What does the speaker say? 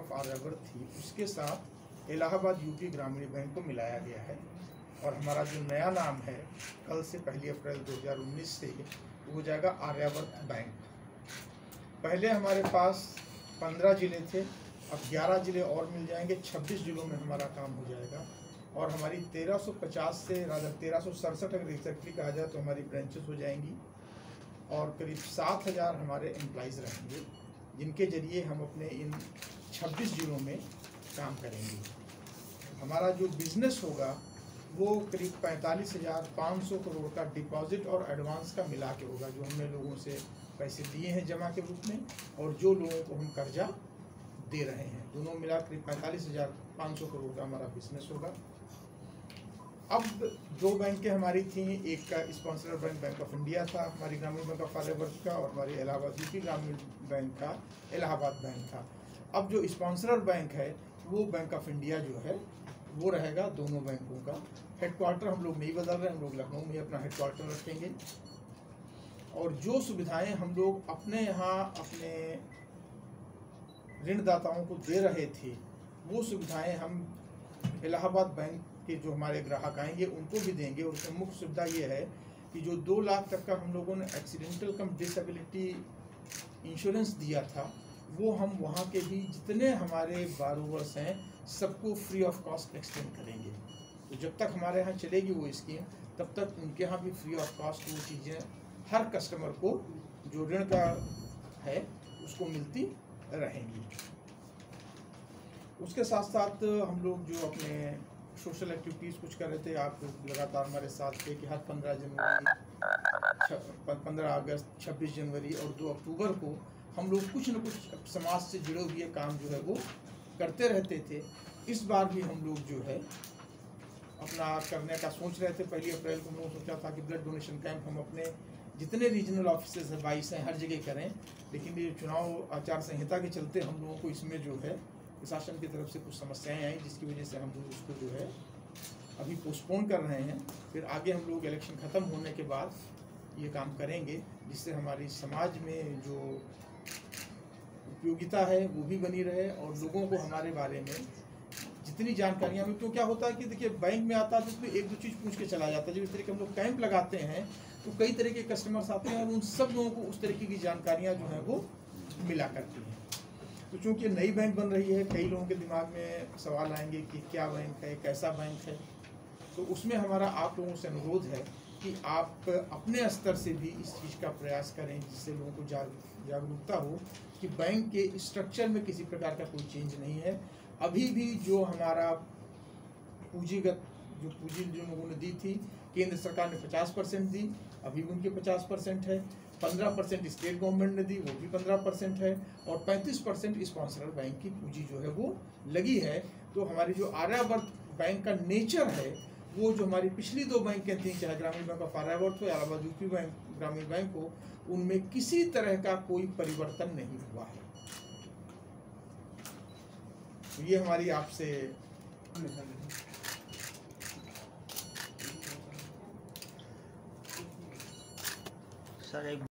Of Aryavart थी उसके साथ इलाहाबाद यूपी ग्रामीण बैंक को मिलाया गया है और हमारा जो नया नाम है कल से 1 अप्रैल 2019 से वो हो जाएगा आर्यावर्त बैंक। पहले हमारे पास 15 जिले थे, अब 11 जिले और मिल जाएंगे, 26 जिलों में हमारा काम हो जाएगा और हमारी 1350 से राजा 1367 अगर एग्जैक्टली कहा जाए तो हमारी ब्रांचेस हो जाएंगी और करीब 7000 हमारे एम्प्लॉइज़ रहेंगे जिनके जरिए हम अपने इन 26 जिलों में काम करेंगे। हमारा जो बिज़नेस होगा वो करीब 45,500 करोड़ का डिपॉजिट और एडवांस का मिला के होगा, जो हमने लोगों से पैसे लिए हैं जमा के रूप में और जो लोगों को हम कर्जा दे रहे हैं, दोनों मिला करीब 45,500 करोड़ का हमारा बिजनेस होगा। अब 2 बैंकें हमारी थी, एक का sponsor bank bank of India था हमारी ग्रामीण बैंक ऑफ आर्यावर्त का और हमारी इलाहाबाद यूपी ग्रामीण बैंक का इलाहाबाद बैंक था। अब जो स्पॉन्सर बैंक है वो बैंक ऑफ इंडिया जो है वो रहेगा दोनों बैंकों का। हेडक्वार्टर हम लोग नहीं बदल रहे, हम लोग लखनऊ में अपना हेडक्वार्टर रखेंगे और जो सुविधाएं हम लोग अपने यहाँ अपने ऋणदाताओं को दे रहे थे वो सुविधाएं हम इलाहाबाद बैंक के जो हमारे ग्राहक आएंगे उनको भी देंगे। और उसमें मुख्य सुविधा ये है कि जो 2 लाख तक का हम लोगों ने एक्सीडेंटल कम डिसेबिलिटी इंश्योरेंस दिया था वो हम वहाँ के भी जितने हमारे बारोवर्स हैं सबको फ्री ऑफ कॉस्ट एक्सटेंड करेंगे। तो जब तक हमारे यहाँ चलेगी वो स्कीम तब तक उनके यहाँ भी फ्री ऑफ कॉस्ट वो चीज़ें हर कस्टमर को जो ऋण का है उसको मिलती रहेंगी। उसके साथ साथ हम लोग जो अपने सोशल एक्टिविटीज़ कुछ कर रहे थे, आप लगातार हमारे साथ थे कि हर 15 जनवरी, 15 अगस्त, 26 जनवरी और 2 अक्टूबर को हम लोग कुछ न कुछ समाज से जुड़े हुए काम जो है वो करते रहते थे। इस बार भी हम लोग जो है अपना करने का सोच रहे थे। 1 अप्रैल को हम लोग सोचा था कि ब्लड डोनेशन कैंप हम अपने जितने रीजनल ऑफिसेज है 22 हैं हर जगह करें, लेकिन ये चुनाव आचार संहिता के चलते हम लोगों को इसमें जो है प्रशासन की तरफ से कुछ समस्याएं आई जिसकी वजह से हम लोग उसको जो है अभी पोस्टपोन कर रहे हैं। फिर आगे हम लोग इलेक्शन ख़त्म होने के बाद ये काम करेंगे जिससे हमारी समाज में जो उपयोगिता है वो भी बनी रहे और लोगों को हमारे बारे में जितनी जानकारियाँ में, क्यों क्या होता है कि देखिए बैंक में आता है तो उसमें 1-2 चीज़ पूछ के चला जाता है। जब इस तरह के हम लोग कैंप लगाते हैं तो कई तरह के कस्टमर्स आते हैं और उन सब लोगों को उस तरीके की जानकारियाँ जो हैं वो मिला करती हैं। तो चूँकि नई बैंक बन रही है, कई लोगों के दिमाग में सवाल आएंगे कि क्या बैंक है, कैसा बैंक है, तो उसमें हमारा आप लोगों से अनुरोध है कि आप अपने स्तर से भी इस चीज़ का प्रयास करें जिससे लोगों को जागरूकता हो कि बैंक के स्ट्रक्चर में किसी प्रकार का कोई चेंज नहीं है। अभी भी जो हमारा पूंजीगत जो पूंजी जो लोगों ने दी थी केंद्र सरकार ने 50% दी, अभी भी उनके 50% है, 15% स्टेट गवर्नमेंट ने दी वो भी 15% है और 35% स्पॉन्सर बैंक की पूंजी जो है वो लगी है। तो हमारी जो आर्यावर्त बैंक का नेचर है वो जो हमारी पिछली 2 बैंकें थी, चाहे ग्रामीण बैंक ऑफ आर्यावर्त हो या Allahabad UP bank Gramin bank हो, उनमें किसी तरह का कोई परिवर्तन नहीं हुआ है। तो ये हमारी आपसे सर एक